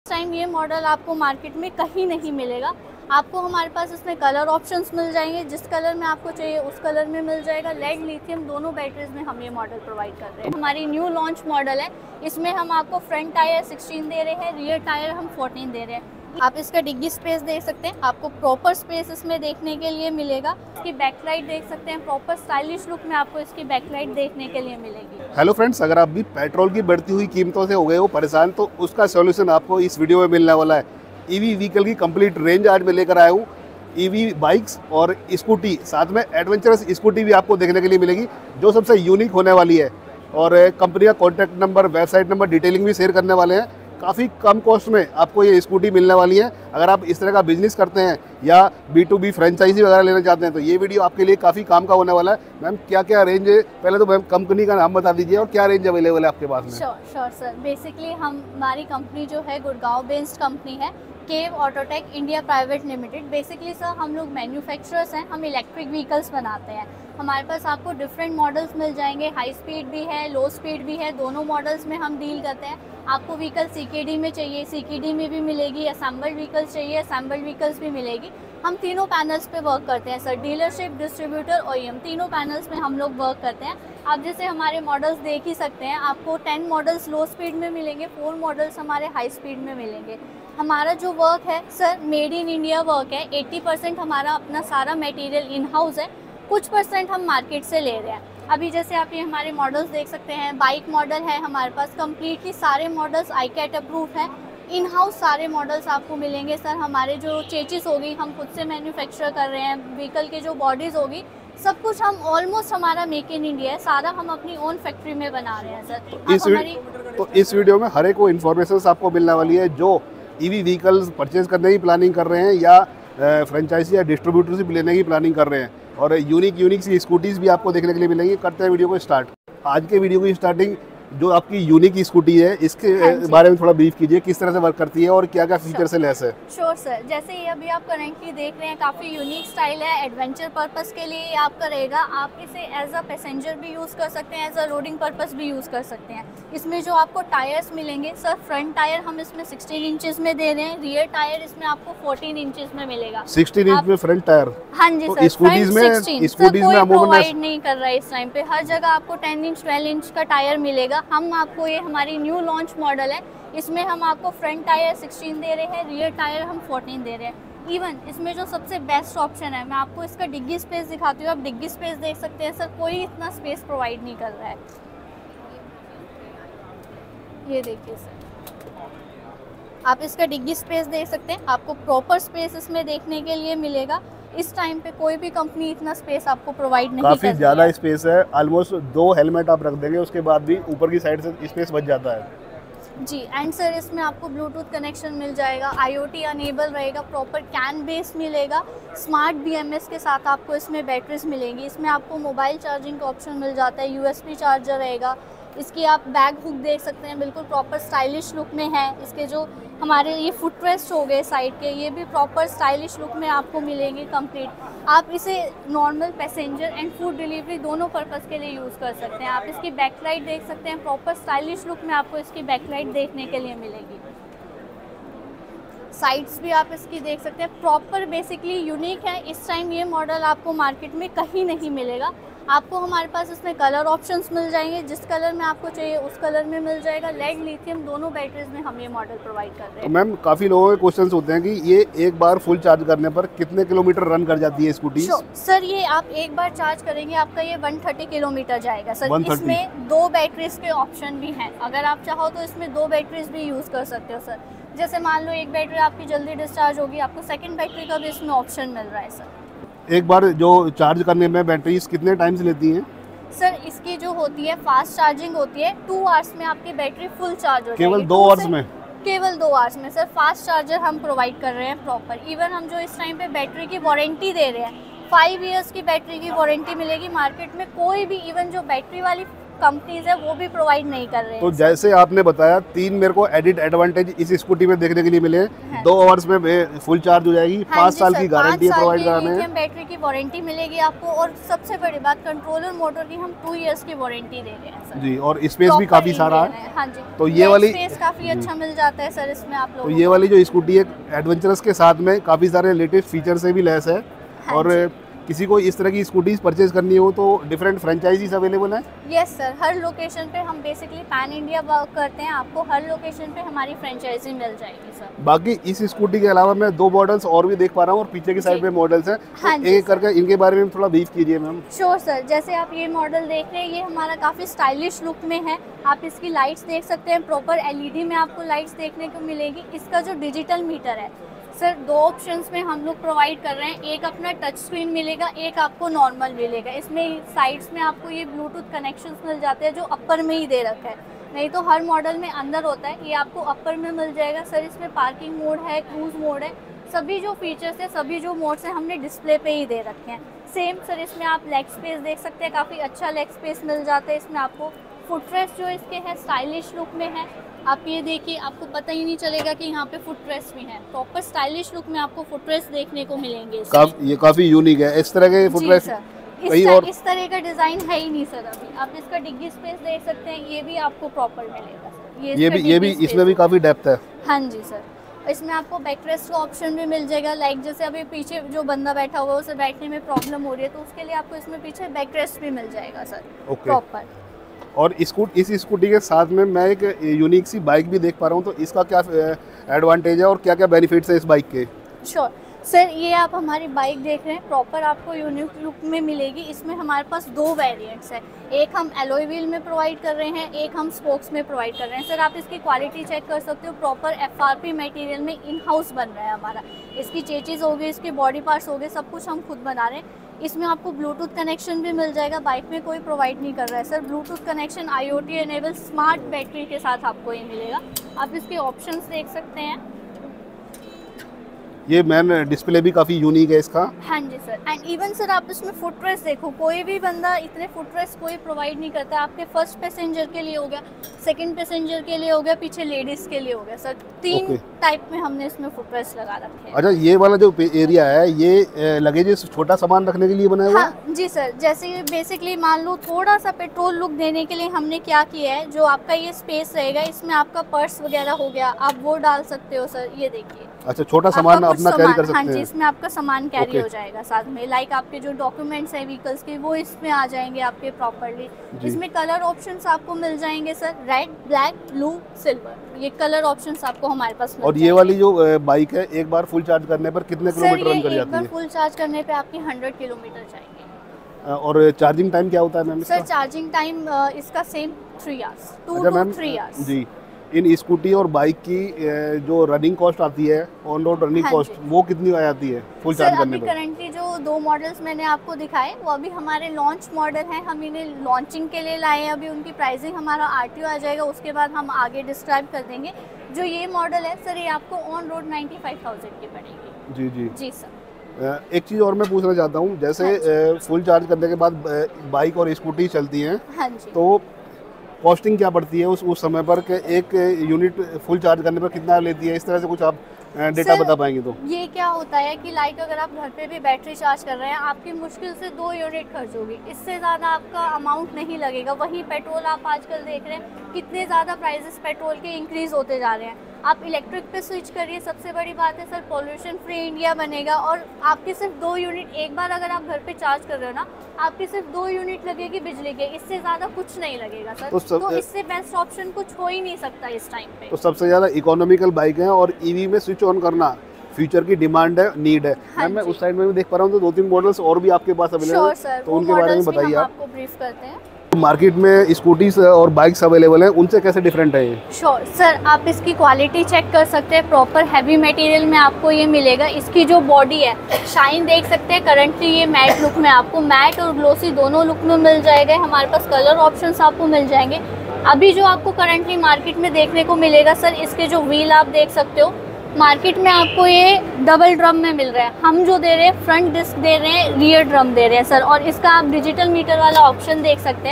Time ये model आपको market में कहीं नहीं मिलेगा। आपको हमारे पास इसमें कलर ऑप्शंस मिल जाएंगे, जिस कलर में आपको चाहिए उस कलर में मिल जाएगा। लेड लिथियम दोनों बैटरीज में हम ये मॉडल प्रोवाइड कर रहे हैं। हमारी न्यू लॉन्च मॉडल है, इसमें हम आपको फ्रंट टायर 16 दे रहे हैं, रियर टायर हम 14 दे रहे हैं। आप इसका डिग्गी स्पेस देख सकते हैं, आपको प्रॉपर स्पेस इसमें देखने के लिए मिलेगा। इसकी बैकलाइट देख सकते हैं, प्रॉपर स्टाइलिश लुक में आपको इसकी बैकलाइट देखने के लिए मिलेगी। हेलो फ्रेंड्स, अगर आप भी पेट्रोल की बढ़ती हुई कीमतों से हो गए हो परेशान, तो उसका सॉल्यूशन आपको इस वीडियो में मिलने वाला है। ईवी व्हीकल की कंप्लीट रेंज आज मैं लेकर आया हूँ। ईवी बाइक्स और स्कूटी, साथ में एडवेंचरस स्कूटी भी आपको देखने के लिए मिलेगी, जो सबसे यूनिक होने वाली है। और कंपनी का contact number, website number, detailing भी शेयर करने वाले हैं। काफ़ी कम कॉस्ट में आपको ये स्कूटी मिलने वाली है। अगर आप इस तरह का बिजनेस करते हैं या B2B फ्रेंचाइजी वगैरह लेना चाहते हैं तो ये वीडियो आपके लिए काफ़ी काम का होने वाला है। मैम, क्या क्या रेंज है? पहले तो मैम कंपनी का नाम बता दीजिए और क्या रेंज अवेलेबल है आपके पास में। Sure sir. बेसिकली हमारी कंपनी जो है गुड़गांव बेस्ड कंपनी है, केव Autotech India private limited. Basically sir हम लोग मैन्युफैक्चरर्स हैं, हम इलेक्ट्रिक व्हीकल्स बनाते हैं। हमारे पास आपको डिफरेंट मॉडल्स मिल जाएंगे, हाई स्पीड भी है, लो स्पीड भी है, दोनों मॉडल्स में हम डील करते हैं। आपको व्हीकल CKD में चाहिए, CKD में भी मिलेगी। असेंबल्ड व्हीकल्स चाहिए, असेंबल्ड व्हीकल्स भी मिलेगी। हम तीनों पैनल्स पे वर्क करते हैं सर, डीलरशिप, डिस्ट्रीब्यूटर, OEM, तीनों पैनल्स में हम लोग वर्क करते हैं। आप जैसे हमारे मॉडल्स देख ही सकते हैं, आपको 10 मॉडल्स लो स्पीड में मिलेंगे, 4 मॉडल्स हमारे हाई स्पीड में मिलेंगे। हमारा जो वर्क है sir made in India work है। 80% हमारा अपना सारा मटेरियल इन हाउस है, कुछ % हम मार्केट से ले रहे हैं। अभी जैसे आप ये हमारे मॉडल्स देख सकते हैं, बाइक मॉडल है हमारे पास, कम्प्लीटली सारे मॉडल्स ICAT अप्रूव हैं। इन हाउस सारे मॉडल्स आपको मिलेंगे सर। हमारे जो चेचिस होगी हम खुद से मैन्युफैक्चर कर रहे हैं, व्हीकल के जो बॉडीज़ होगी सब कुछ हम ऑलमोस्ट हमारा मेक इन इंडिया है, सारा हम अपनी ओन फैक्ट्री में बना रहे हैं सर। इस वीडियो में हर एक को इन्फॉर्मेशन आपको मिलने वाली है, जो ईवी व्हीकल्स परचेज करने की प्लानिंग कर रहे हैं या फ्रेंचाइजी या डिस्ट्रीब्यूटरशिप लेने की प्लानिंग कर रहे हैं। और यूनिक सी स्कूटीज़ भी आपको देखने के लिए मिलेंगी। करते हैं वीडियो को स्टार्ट। आज के वीडियो की स्टार्टिंग जो आपकी यूनिक स्कूटी है, इसके बारे में थोड़ा ब्रीफ कीजिए, किस तरह से वर्क करती है और क्या क्या फीचर से लेस है। Sure sir. जैसे ये अभी आप करेंटली देख रहे हैं, काफ़ी यूनिक स्टाइल है। एडवेंचर पर्पस के लिए ये आपका रहेगा। आप इसे एज अ पैसेंजर भी यूज़ कर सकते हैं, एज अ रोडिंग पर्पस भी यूज़ कर सकते हैं। इसमें जो आपको टायर्स मिलेंगे सर, फ्रंट टायर हम इसमें 16 इंचेस में दे रहे हैं, रियर टायर इसमें आपको 14 इंचेस में मिलेगा। 16 इंच में फ्रंट टायर? हाँ जी सर। स्कूटीज में प्रोवाइड नहीं कर रहा है इस टाइम पे। हर जगह आपको 10 इंच 12 इंच का टायर मिलेगा। हम आपको ये हमारी न्यू लॉन्च मॉडल है, इसमें हम आपको फ्रंट टायर 16 दे रहे हैं, रियर टायर हम 14 दे रहे हैं। इवन इसमें जो सबसे बेस्ट ऑप्शन है, मैं आपको इसका डिग्गी स्पेस दिखाती हूँ। आप डिग्गी स्पेस देख सकते हैं सर, कोई इतना स्पेस प्रोवाइड नहीं कर रहा है। ये देखिए सर, आप इसका डिग्गी स्पेस देख सकते हैं, आपको प्रॉपर स्पेस इसमें देखने के लिए मिलेगा। इस टाइम पे कोई भी कंपनी इतना स्पेस आपको प्रोवाइड नहीं करती है। काफ़ी ज़्यादा स्पेस है, ऑलमोस्ट 2 हेलमेट आप रख देंगे, उसके बाद भी ऊपर की साइड से स्पेस बच जाता है जी। एंड सर इसमें आपको ब्लूटूथ कनेक्शन मिल जाएगा, IoT अनेबल रहेगा, प्रॉपर कैन बेस मिलेगा, स्मार्ट BMS के साथ आपको इसमें बैटरीज मिलेंगी। इसमें आपको मोबाइल चार्जिंग का ऑप्शन मिल जाता है, USB चार्जर रहेगा। इसकी आप बैग हुक देख सकते हैं, बिल्कुल प्रॉपर स्टाइलिश लुक में है। इसके जो हमारे ये फुटरेस्ट हो गए साइड के, ये भी प्रॉपर स्टाइलिश लुक में आपको मिलेंगे कंप्लीट। आप इसे normal passenger and food delivery दोनों पर्पस के लिए यूज़ कर सकते हैं। आप इसकी बैकलाइट देख सकते हैं, प्रॉपर स्टाइलिश लुक में आपको इसकी बैकलाइट देखने के लिए मिलेगी। साइड्स भी आप इसकी देख सकते हैं, प्रॉपर बेसिकली यूनिक है। इस टाइम ये मॉडल आपको मार्केट में कहीं नहीं मिलेगा। आपको हमारे पास इसमें कलर ऑप्शंस मिल जाएंगे, जिस कलर में आपको चाहिए उस कलर में मिल जाएगा। लेड लिथियम दोनों बैटरीज में हम ये मॉडल प्रोवाइड कर रहे हैं। तो मैम, काफ़ी लोगों के क्वेश्चंस होते हैं कि ये एक बार फुल चार्ज करने पर कितने किलोमीटर रन कर जाती है स्कूटी? सर ये आप एक बार चार्ज करेंगे आपका ये 130 किलोमीटर जाएगा सर। 130? इसमें 2 बैटरीज के ऑप्शन भी हैं, अगर आप चाहो तो इसमें 2 बैटरीज भी यूज़ कर सकते हो सर। जैसे मान लो एक बैटरी आपकी जल्दी डिस्चार्ज होगी, आपको सेकेंड बैटरी का भी इसमें ऑप्शन मिल रहा है सर। एक बार जो चार्ज करने में बैटरीज कितने टाइम्स लेती हैं? सर इसकी जो होती है फास्ट चार्जिंग होती है, 2 आवर्स में आपकी बैटरी फुल चार्ज हो केवल जाएगी। 2 आवर्स में? केवल 2 आवर्स में सर। फास्ट चार्जर हम प्रोवाइड कर रहे हैं प्रॉपर। इवन हम जो इस टाइम पे बैटरी की वारंटी दे रहे हैं, 5 इयर्स की बैटरी की वारंटी मिलेगी। मार्केट में कोई भी इवन जो बैटरी वाली कंपनीज है वो भी प्रोवाइड नहीं कर रहे हैं। तो जैसे आपने बताया 3 मेरे को एडिड एडवांटेज इस स्कूटी में देखने के लिए मिले। हाँ। 2 आवर्स में फुल चार्ज हो जाएगी, 5 साल की गारंटी प्रोवाइड कराने हैं, लिथियम बैटरी की वारंटी मिलेगी आपको, और सबसे बड़ी बात कंट्रोलर मोटर की हम 2 इयर्स की वारंटी दे रहे हैं सर। जी, और स्पेस भी काफी सारा है। हाँ जी, तो ये वाली स्पेस काफी अच्छा मिल जाता है सर इसमें आप लोगों तो ये वाली जो स्कूटी है एडवेंचरस के साथ में काफी सारे लेटेस्ट फीचर से भी लैस है। हाँ और जी। किसी को इस तरह की स्कूटीज परचेज करनी हो तो डिफरेंट फ्रेंचाइजीज अवेलेबल है। यस सर, हर लोकेशन पे हम बेसिकली पैन इंडिया वर्क करते हैं, आपको हर लोकेशन पे हमारी फ्रेंचाइजी मिल जाएगी सर। बाकी इस स्कूटी के अलावा मैं 2 मॉडल्स और भी देख पा रहा हूँ और पीछे की साइड पे मॉडल्स हैं। हाँ तो एक करके इनके बारे में थोड़ा ब्रीफ कीजिए मैम। श्योर सर, जैसे आप ये मॉडल देख रहे हैं ये हमारा काफ़ी स्टाइलिश लुक में है। आप इसकी लाइट्स देख सकते हैं, प्रॉपर एलईडी में आपको लाइट्स देखने को मिलेगी। इसका जो डिजिटल मीटर है सर 2 ऑप्शंस में हम लोग प्रोवाइड कर रहे हैं, एक अपना टच स्क्रीन मिलेगा, एक आपको नॉर्मल मिलेगा। इसमें साइड्स में आपको ये ब्लूटूथ कनेक्शंस मिल जाते हैं जो अपर में ही दे रखा है, नहीं तो हर मॉडल में अंदर होता है, ये आपको अपर में मिल जाएगा सर। इसमें पार्किंग मोड है, क्रूज मोड है, सभी जो फीचर्स है सभी जो मोड्स हैं हमने डिस्प्ले पे ही दे रखे हैं। सेम सर इसमें आप लेग स्पेस देख सकते हैं, काफ़ी अच्छा लेग स्पेस मिल जाता है इसमें आपको। फुटरेस्ट जो इसके है स्टाइलिश लुक में है, आप ये देखिए आपको पता ही नहीं चलेगा कि यहाँ पे फुटरेस्ट भी है, प्रॉपर स्टाइलिश लुक में आपको फुटरेस्ट देखने को मिलेंगे। ये काफी यूनिक है इस तरह के फुटरेस्ट। इस तरह का डिजाइन है ही नहीं सर अभी। आप इसका डिग्गी स्पेस देख सकते हैं, ये भी आपको प्रॉपर मिलेगा सर। ये भी इसमें भी काफी डेप्थ है। हाँ जी सर, इसमें आपको बैकरेस्ट का ऑप्शन भी मिल जाएगा। लाइक जैसे अभी पीछे जो बंदा बैठा हुआ है उसे बैठने में प्रॉब्लम हो रही है तो उसके लिए आपको इसमें पीछे बैकरेस्ट भी मिल जाएगा सर प्रॉपर। और इस स्कूटी के साथ में मैं एक यूनिक सी बाइक भी देख पा रहा हूँ, तो इसका क्या एडवांटेज है और क्या क्या बेनिफिट्स है इस बाइक के? श्योर सर, ये आप हमारी बाइक देख रहे हैं प्रॉपर आपको यूनिक लुक में मिलेगी। इसमें हमारे पास 2 वेरिएंट्स हैं, एक हम एलॉय व्हील में प्रोवाइड कर रहे हैं, एक हम स्पोक्स में प्रोवाइड कर रहे हैं। सर आप इसकी क्वालिटी चेक कर सकते हो, प्रॉपर FRP मटेरियल में इन हाउस बन रहा है हमारा। इसकी चेचेस हो गई, इसके बॉडी पार्ट्स हो गए, सब कुछ हम खुद बना रहे हैं। इसमें आपको ब्लूटूथ कनेक्शन भी मिल जाएगा, बाइक में कोई प्रोवाइड नहीं कर रहा है sir bluetooth connection. IoT enable smart battery के साथ आपको ये मिलेगा। आप इसके ऑप्शंस देख सकते हैं, ये मैम डिस्प्ले भी काफ़ी यूनिक है इसका। हाँ जी सर, एंड इवन सर आप इसमें फुटरेस्ट देखो, कोई भी बंदा इतने फुटरेस्ट कोई प्रोवाइड नहीं करता। आपके फर्स्ट पैसेंजर के लिए हो गया, सेकंड पैसेंजर के लिए हो गया, पीछे लेडीज़ के लिए हो गया सर। 3 टाइप में हमने इसमें फुटरेस्ट लगा रखे हैं। अच्छा, ये वाला जो एरिया है ये लगेज छोटा सामान रखने के लिए बनाया हुआ है? हाँ जी सर, जैसे बेसिकली मान लो थोड़ा सा पेट्रोल लुक देने के लिए हमने क्या किया है, जो आपका ये स्पेस रहेगा इसमें आपका पर्स वगैरह हो गया, आप वो डाल सकते हो सर। ये देखिए, अच्छा, छोटा सामान अपना कैरी कर सकते हैं। हाँ जी, इसमें आपका सामान कैरी हो जाएगा साथ में। लाइक आपके जो डॉक्यूमेंट्स हैं व्हीकल्स के वो इसमें आ जाएंगे आपके प्रॉपर्ली। इसमें कलर ऑप्शंस आपको मिल जाएंगे sir, red, black, blue, silver, ये कलर ऑप्शंस आपको हमारे पास मिल और ये वाली जो बाइक है एक बार फुल चार्ज करने पर कितने किलोमीटर रन कर जाती है? एक बार फुल चार्ज करने पे आपकी 100 किलोमीटर जाएंगे। और चार्जिंग टाइम क्या होता है मैम इसका? सर चार्जिंग टाइम इसका सेम 3 आवर्स, 2 to 3 आवर्स जी। इन स्कूटी और बाइक की जो रनिंग कॉस्ट आती है, ऑन रोड रनिंग कॉस्ट, वो कितनी आ जाती है फुल चार्ज करने पर? करंटली जो 2 मॉडल्स मैंने आपको दिखाए वो अभी हमारे लॉन्च मॉडल हैं, हम इन्हें लॉन्चिंग के लिए लाए हैं। अभी उनकी प्राइसिंग हमारा RTO आ जाएगा, उसके बाद हम आगे डिस्क्राइब कर देंगे। जो ये मॉडल है सर ये आपको ऑन रोड 95,000 की पड़ेगी। जी जी जी सर। एक चीज़ और मैं पूछना चाहता हूँ, जैसे फुल चार्ज करने के बाद बाइक और स्कूटी चलती हैं, हाँ जी, तो कॉस्टिंग क्या पड़ती है उस समय पर कि एक यूनिट फुल चार्ज करने पर कितना लेती है? इस तरह से कुछ आप डेटा बता पाएंगे तो? ये क्या होता है कि लाइक अगर आप घर पे भी बैटरी चार्ज कर रहे हैं, आपकी मुश्किल से 2 यूनिट खर्च होगी, इससे ज़्यादा आपका अमाउंट नहीं लगेगा। वहीं पेट्रोल आप आजकल देख रहे हैं कितने ज़्यादा प्राइसेस पेट्रोल के इंक्रीज होते जा रहे हैं। आप इलेक्ट्रिक पे स्विच करिए, सबसे बड़ी बात है सर पॉल्यूशन फ्री इंडिया बनेगा। और आपकी सिर्फ 2 यूनिट, एक बार अगर आप घर पे चार्ज कर रहे हो ना, आपकी सिर्फ 2 यूनिट लगेगी बिजली के, इससे ज़्यादा कुछ नहीं लगेगा सर। तो इससे बेस्ट ऑप्शन कुछ हो ही नहीं सकता इस टाइम पे। तो सबसे ज़्यादा इकोनॉमिकल बाइक है और EV में स्विच ऑन करना फ्यूचर की डिमांड है, नीड है। हाँ मैं उस साइड में भी देख पा रहा हूँ तो 2-3 मॉडल्स और भी आपके पास अवेलेबल है, तो उनके बारे में बताइए आप। आपको ब्रीफ करते हैं। मार्केट में स्कूटीज और बाइक्स अवेलेबल हैं, उनसे कैसे डिफरेंट है ये? श्योर सर, आप इसकी क्वालिटी चेक कर सकते हैं, प्रॉपर हैवी मटेरियल में आपको ये मिलेगा। इसकी जो बॉडी है शाइन देख सकते हैं, करंटली ये मैट लुक में आपको मैट और ग्लोसी दोनों लुक में मिल जाएगा। हमारे पास कलर ऑप्शंस आपको मिल जाएंगे। अभी जो आपको करंटली मार्केट में देखने को मिलेगा सर, इसके जो व्हील आप देख सकते हो, मार्केट में आपको ये डबल ड्रम में मिल रहा है। हम जो दे रहे हैं फ्रंट डिस्क दे रहे हैं, रियर ड्रम दे रहे हैं सर। और इसका आप डिजिटल मीटर वाला ऑप्शन देख सकते हैं।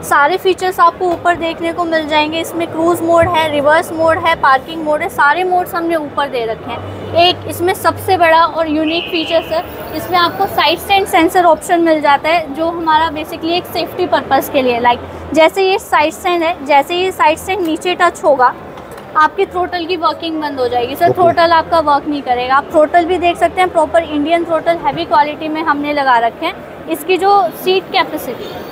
सारे फीचर्स आपको ऊपर देखने को मिल जाएंगे। इसमें क्रूज़ मोड है, रिवर्स मोड है, पार्किंग मोड है, सारे मोड्स हमने ऊपर दे रखे हैं। एक इसमें सबसे बड़ा और यूनिक फीचर्स है, इसमें आपको साइड स्टैंड सेंसर ऑप्शन मिल जाता है, जो हमारा बेसिकली एक सेफ्टी पर्पज़ के लिए। लाइक जैसे ये साइड स्टैंड है, जैसे ये साइड स्टैंड नीचे टच होगा आपकी थ्रोटल की वर्किंग बंद हो जाएगी सर। थ्रोटल आपका वर्क नहीं करेगा। आप थ्रोटल भी देख सकते हैं, proper Indian throttle heavy quality में हमने लगा रखे हैं। इसकी जो सीट कैपेसिटी है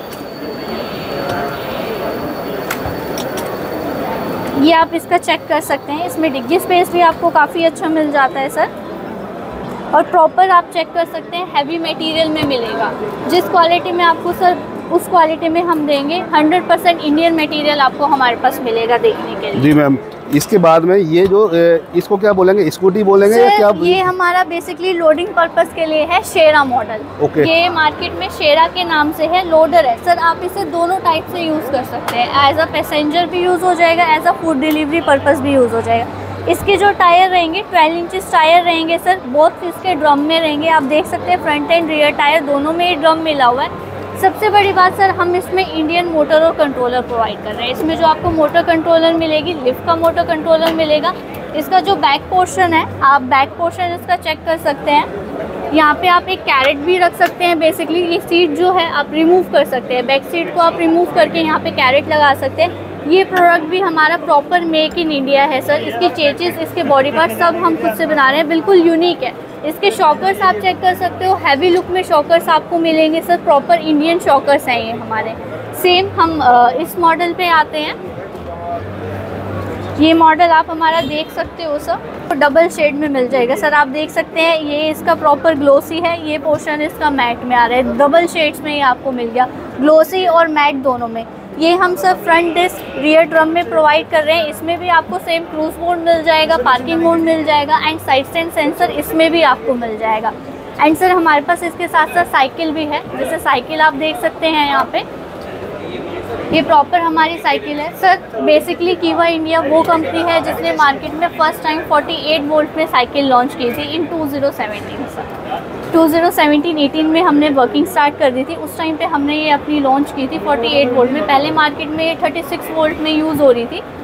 ये आप इसका चेक कर सकते हैं। इसमें डिग्गी स्पेस भी आपको काफ़ी अच्छा मिल जाता है सर। और प्रॉपर आप चेक कर सकते हैं हैवी मटेरियल में मिलेगा। जिस क्वालिटी में आपको सर उस क्वालिटी में हम देंगे। 100% इंडियन मटेरियल आपको हमारे पास मिलेगा देखने के लिए। जी मैम, इसके बाद में ये जो इसको क्या बोलेंगे, स्कूटी बोलेंगे या क्या? ये हमारा बेसिकली लोडिंग पर्पस के लिए है, शेरा मॉडल। ये मार्केट में शेरा के नाम से है, लोडर है सर। आप इसे दोनों टाइप से यूज़ कर सकते हैं। एज अ पैसेंजर भी यूज़ हो जाएगा, as a food delivery purpose भी यूज़ हो जाएगा। इसके जो टायर रहेंगे 12 इंचेस टायर रहेंगे सर। बोथ इसके ड्रम में रहेंगे। आप देख सकते हैं फ्रंट एंड रियर टायर दोनों में ड्रम मिला हुआ है। सबसे बड़ी बात सर, हम इसमें इंडियन मोटर और कंट्रोलर प्रोवाइड कर रहे हैं। इसमें जो आपको मोटर कंट्रोलर मिलेगी, लिफ्ट का मोटर कंट्रोलर मिलेगा। इसका जो बैक पोर्शन है, आप बैक पोर्शन इसका चेक कर सकते हैं। यहाँ पे आप एक कैरेट भी रख सकते हैं। बेसिकली ये सीट जो है आप रिमूव कर सकते हैं, बैक सीट को आप रिमूव करके यहाँ पे कैरेट लगा सकते हैं। ये प्रोडक्ट भी हमारा प्रॉपर मेक इन इंडिया है सर। इसकी चेचिस, इसके बॉडी पार्ट सब हम खुद से बना रहे हैं, बिल्कुल यूनिक है। इसके शॉकर्स आप चेक कर सकते हो, हैवी लुक में शॉकर्स आपको मिलेंगे सर। प्रॉपर इंडियन शॉकर्स हैं ये हमारे। सेम हम इस मॉडल पे आते हैं। ये मॉडल आप हमारा देख सकते हो सर, तो डबल शेड में मिल जाएगा सर। आप देख सकते हैं ये इसका प्रॉपर ग्लोसी है, ये पोर्शन इसका मैट में आ रहा है। डबल शेड्स में ये आपको मिल गया, ग्लोसी और मैट दोनों में। ये हम सब फ्रंट डिस्क रियर ड्रम में प्रोवाइड कर रहे हैं। इसमें भी आपको सेम क्रूज मोड मिल जाएगा, पार्किंग मोड मिल जाएगा एंड साइड स्टैंड सेंसर इसमें भी आपको मिल जाएगा। एंड सर हमारे पास इसके साथ साथ साइकिल भी है। जैसे साइकिल आप देख सकते हैं यहाँ पे, ये प्रॉपर हमारी साइकिल है सर। बेसिकली कीवा इंडिया वो कंपनी है जिसने मार्केट में फर्स्ट टाइम 48 वोल्ट में साइकिल लॉन्च की थी इन 2017 सर। 2017-18 में हमने वर्किंग स्टार्ट कर दी थी। उस टाइम पे हमने ये अपनी लॉन्च की थी 48 वोल्ट में। पहले मार्केट में ये 36 वोल्ट में यूज़ हो रही थी।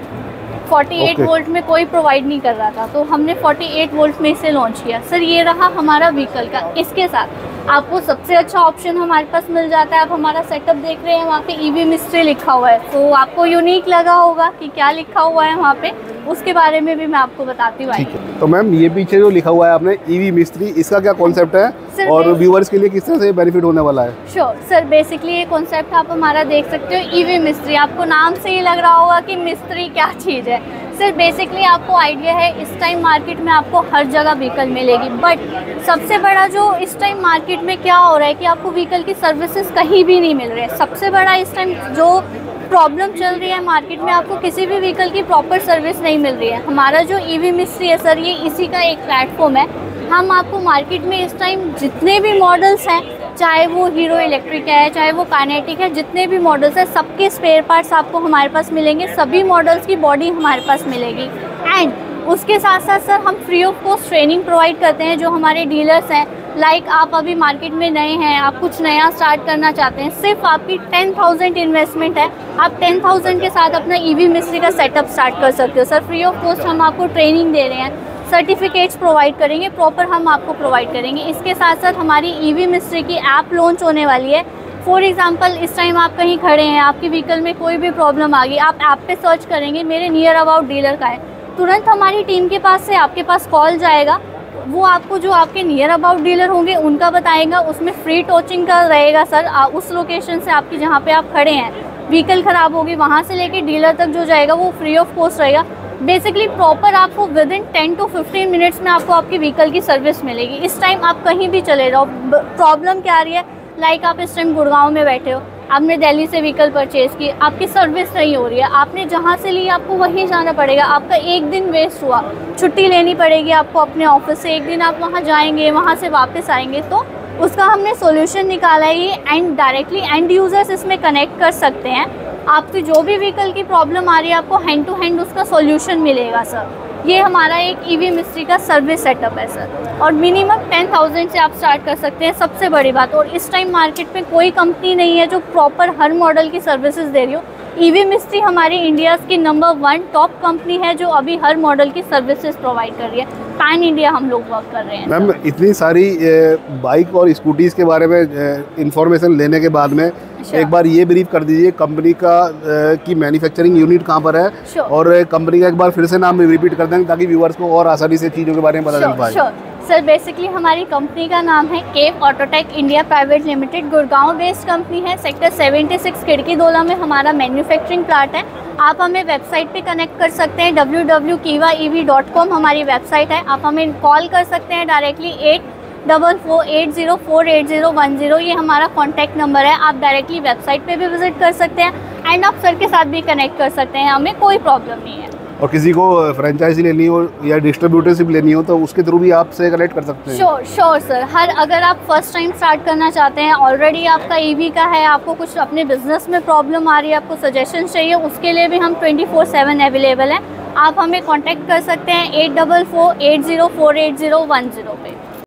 48 वोल्ट में कोई प्रोवाइड नहीं कर रहा था, तो हमने 48 वोल्ट में इसे लॉन्च किया सर। ये रहा हमारा व्हीकल का। इसके साथ आपको सबसे अच्छा ऑप्शन हमारे पास मिल जाता है। आप हमारा सेटअप देख रहे हैं, वहाँ पे ईवी मिस्ट्री लिखा हुआ है, तो आपको यूनिक लगा होगा कि क्या लिखा हुआ है वहाँ पे। उसके बारे में भी मैं आपको बताती हूँ। तो मैम ये पीछे जो लिखा हुआ है आपने ईवी मिस्ट्री, इसका क्या कॉन्सेप्ट है और व्यूअर्स के लिए किस तरह से बेनिफिट होने वाला है? श्योर सर, बेसिकली ये कॉन्सेप्ट आप हमारा देख सकते हो, ईवी मिस्ट्री। आपको नाम से ही लग रहा होगा कि मिस्ट्री क्या चीज़ है सर। बेसिकली आपको आइडिया है, इस टाइम मार्केट में आपको हर जगह व्हीकल मिलेगी, बट सबसे बड़ा जो इस टाइम मार्केट में क्या हो रहा है कि आपको व्हीकल की सर्विसेज कहीं भी नहीं मिल रही है। सबसे बड़ा इस टाइम जो प्रॉब्लम चल रही है मार्केट में, आपको किसी भी व्हीकल की प्रॉपर सर्विस नहीं मिल रही है। हमारा जो ईवी मिस्ट्री है सर, ये इसी का एक प्लेटफॉर्म है। हम आपको मार्केट में इस टाइम जितने भी मॉडल्स हैं, चाहे वो हीरो इलेक्ट्रिक है, चाहे वो काइनेटिक है, जितने भी मॉडल्स हैं सबके स्पेयर पार्ट्स आपको हमारे पास मिलेंगे। सभी मॉडल्स की बॉडी हमारे पास मिलेगी। एंड उसके साथ साथ सर हम free of cost training provide करते हैं। जो हमारे डीलर्स हैं, लाइक आप अभी मार्केट में नए हैं, आप कुछ नया स्टार्ट करना चाहते हैं, सिर्फ आपकी 10,000 इन्वेस्टमेंट है। आप 10,000 के साथ अपना ईवी मिस्ट्री का सेटअप स्टार्ट कर सकते हो सर। फ्री ऑफ कॉस्ट हम आपको ट्रेनिंग दे रहे हैं, सर्टिफिकेट्स प्रोवाइड करेंगे, प्रॉपर हम आपको प्रोवाइड करेंगे। इसके साथ साथ हमारी ईवी मिस्ट्री की ऐप लॉन्च होने वाली है। फॉर एग्जांपल, इस टाइम आप कहीं खड़े हैं, आपकी व्हीकल में कोई भी प्रॉब्लम आ गई, आप ऐप पे सर्च करेंगे मेरे नियर अबाउट डीलर का है, तुरंत हमारी टीम के पास से आपके पास कॉल जाएगा। वो आपको जो आपके नियर अबाउट डीलर होंगे उनका बताएगा। उसमें फ्री टोचिंग का रहेगा सर। उस लोकेशन से आपकी जहाँ पे आप खड़े हैं व्हीकल ख़राब होगी, वहाँ से लेके डीलर तक जो जाएगा वो फ्री ऑफ कॉस्ट रहेगा। बेसिकली प्रॉपर आपको विद इन 10 to 15 मिनट्स में आपको आपकी व्हीकल की सर्विस मिलेगी। इस टाइम आप कहीं भी चले जाओ, प्रॉब्लम क्या आ रही है, लाइक आप इस टाइम गुड़गांव में बैठे हो, आपने दिल्ली से व्हीकल परचेज़ की, आपकी सर्विस नहीं हो रही है, आपने जहाँ से ली आपको वहीं जाना पड़ेगा, आपका एक दिन वेस्ट हुआ, छुट्टी लेनी पड़ेगी आपको अपने ऑफिस से, एक दिन आप वहाँ जाएंगे, वहाँ से वापस आएंगे, तो उसका हमने सोल्यूशन निकाला है ये। एंड डायरेक्टली एंड यूज़र्स इसमें कनेक्ट कर सकते हैं। आपकी जो भी व्हीकल की प्रॉब्लम आ रही है आपको हैंड टू हैंड उसका सोल्यूशन मिलेगा सर। ये हमारा एक ईवी मिस्ट्री का सर्विस सेटअप है सर, और मिनिमम 10,000 से आप स्टार्ट कर सकते हैं, सबसे बड़ी बात। और इस टाइम मार्केट में कोई कंपनी नहीं है जो प्रॉपर हर मॉडल की सर्विसेज दे रही हो। ईवी मिस्ट्री हमारी इंडिया की नंबर 1 टॉप कंपनी है जो अभी हर मॉडल की सर्विसेज प्रोवाइड कर रही है। पैन इंडिया हम लोग वर्क कर रहे हैं। मैम, इतनी सारी बाइक और स्कूटीज़ के बारे में इंफॉर्मेशन लेने के बाद में एक बार ये ब्रीफ कर दीजिए कंपनी का की मैन्युफैक्चरिंग यूनिट कहाँ पर है, और कंपनी का एक बार फिर से नाम रिपीट कर देंगे ताकि व्यूअर्स को और आसानी से चीज़ों के बारे में पता चल पाए। सर, बेसिकली हमारी कंपनी का नाम है केव Autotech India private limited. Gurgaon based company है। सेक्टर 76 खिड़कीदोला में हमारा मैन्युफैक्चरिंग प्लांट है। आप हमें वेबसाइट पे कनेक्ट कर सकते हैं, www.kivaev.com हमारी वेबसाइट है। आप हमें कॉल कर सकते हैं डायरेक्टली 8448048010, ये हमारा कॉन्टैक्ट नंबर है। आप डायरेक्टली वेबसाइट पे भी विजिट कर सकते हैं एंड आप सर के साथ भी कनेक्ट कर सकते हैं, हमें कोई प्रॉब्लम नहीं है। और किसी को फ्रेंचाइजी लेनी हो या डिस्ट्रीब्यूटरशिप लेनी हो तो उसके थ्रू भी आपसे कनेक्ट कर सकते हैं। Sure sir. अगर आप फर्स्ट टाइम स्टार्ट करना चाहते हैं, ऑलरेडी आपका ईवी का है, आपको कुछ अपने बिजनेस में प्रॉब्लम आ रही है, आपको सजेशन चाहिए, उसके लिए भी हम 24/7 अवेलेबल हैं। आप हमें कॉन्टैक्ट कर सकते हैं 8448048010 पे।